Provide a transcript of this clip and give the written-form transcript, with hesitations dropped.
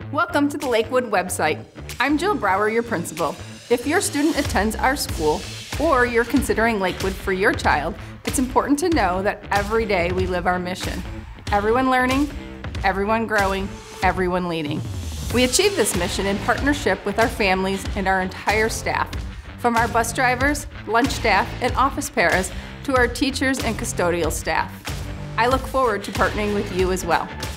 Welcome to the Lakewood website. I'm Jill Brower, your principal. If your student attends our school or you're considering Lakewood for your child, it's important to know that every day we live our mission. Everyone learning, everyone growing, everyone leading. We achieve this mission in partnership with our families and our entire staff, from our bus drivers, lunch staff, and office paras to our teachers and custodial staff. I look forward to partnering with you as well.